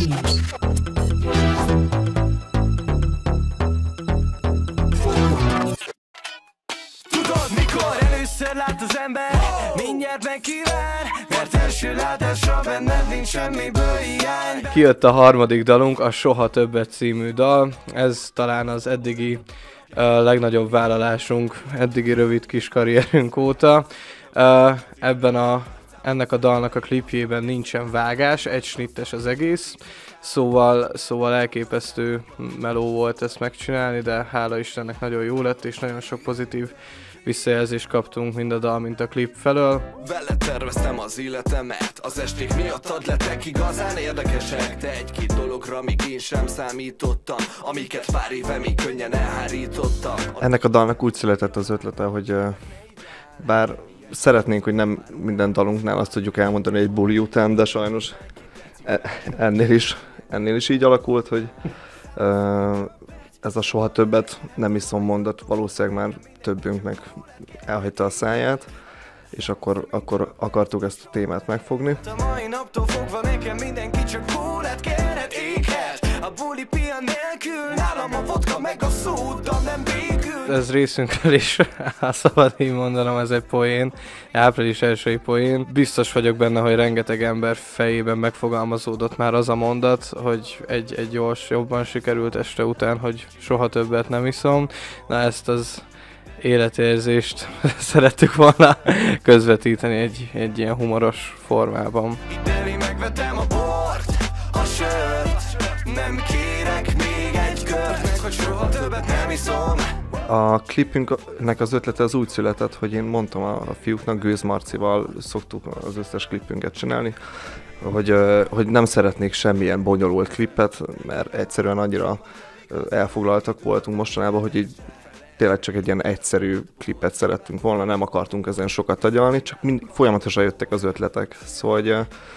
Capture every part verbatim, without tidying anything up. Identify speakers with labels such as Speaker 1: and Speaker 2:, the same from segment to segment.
Speaker 1: Tudod, mikor először lát az ember, mindjárt megkíván, mert első látásra benned nincs semmiből hiány.
Speaker 2: Kijött a harmadik dalunk, a Soha Többet című dal. Ez talán az eddigi uh, legnagyobb vállalásunk, eddigi rövid kis karrierünk óta. Uh, ebben a, ennek a dalnak a klipjében nincsen vágás, egy snittes az egész. Szóval, szóval elképesztő meló volt ezt megcsinálni, de hála Istennek nagyon jó lett, és nagyon sok pozitív visszajelzést kaptunk mind a dal, mint a klip felől.
Speaker 1: Veled terveztem az életemet, az esték miattad lettek igazán érdekesek, de egy-két dologra még én sem számítottam, amiket pár éve még könnyen elhárítottam.
Speaker 3: Ennek a dalnak úgy született az ötlete, hogy uh, bár szeretnénk, hogy nem minden dalunknál azt tudjuk elmondani egy buli után, de sajnos ennél is, ennél is így alakult, hogy uh, ez a soha többet nem iszom mondat valószínűleg már többünknek elhagyta a száját, és akkor, akkor akartuk ezt a témát megfogni.
Speaker 1: A mai naptól fogva nekem mindenki csak hólát kérhet, éghet. A buli pia nélkül, nálam a vodka meg a szóda nem végül.
Speaker 2: Ez részünkről is, ha szabad így mondanom, ez egy poén, április elsői poén. Biztos vagyok benne, hogy rengeteg ember fejében megfogalmazódott már az a mondat, hogy egy, egy gyors, jobban sikerült este után, hogy soha többet nem iszom. Na ezt az életérzést szerettük volna közvetíteni egy, egy ilyen humoros formában.
Speaker 1: Itt megvetem a bort, a sört, nem kérek még egy kört, meg hogy soha többet nem iszom.
Speaker 3: A klipünknek az ötlete az úgy született, hogy én mondtam a fiúknak, Gőz Marcival szoktuk az összes klipünket csinálni, hogy, hogy nem szeretnék semmilyen bonyolult klipet, mert egyszerűen annyira elfoglaltak voltunk mostanában, hogy így tényleg csak egy ilyen egyszerű klipet szerettünk volna, nem akartunk ezen sokat tagyalni, csak mind, folyamatosan jöttek az ötletek. Szóval hogy,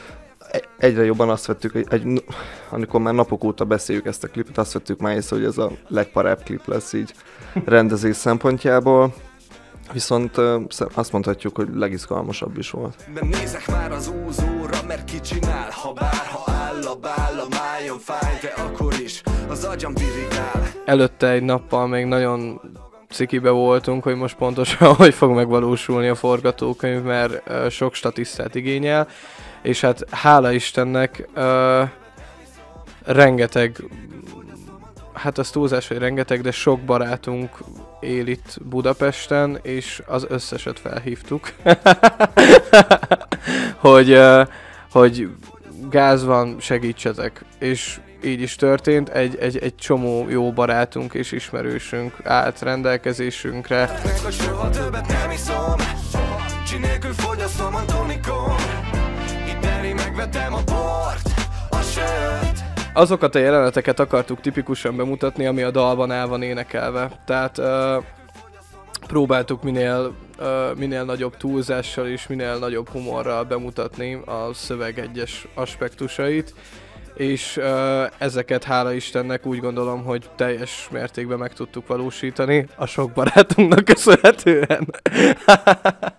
Speaker 3: egyre jobban azt vettük, hogy egy, amikor már napok óta beszéljük ezt a klipet, azt vettük már észre, hogy ez a legparább klip lesz így rendezés szempontjából. Viszont azt mondhatjuk, hogy legizgalmasabb is volt.
Speaker 1: Nem nézek már az úzóra, mert ki csinál, ha bár, ha áll a bál, a májon fáj, de akkor is az agyam dirigál.
Speaker 2: Előtte egy nappal még nagyon cikibe voltunk, hogy most pontosan hogy fog megvalósulni a forgatókönyv, mert uh, sok statisztát igényel, és hát hála Istennek uh, rengeteg, hát az túlzás, hogy rengeteg, de sok barátunk él itt Budapesten, és az összeset felhívtuk, hogy, uh, hogy gáz van, segítsetek, és így is történt, egy, egy, egy csomó jó barátunk és ismerősünk állt rendelkezésünkre.
Speaker 1: Soha többet nem iszom, csi nélkül fogyasztom a tonikom, itt megvetem a bort, a sört.
Speaker 2: Azokat a jeleneteket akartuk tipikusan bemutatni, ami a dalban el van énekelve. Tehát uh, próbáltuk minél, uh, minél nagyobb túlzással és minél nagyobb humorral bemutatni a szöveg egyes aspektusait, és uh, ezeket hála Istennek úgy gondolom, hogy teljes mértékben meg tudtuk valósítani a sok barátunknak köszönhetően.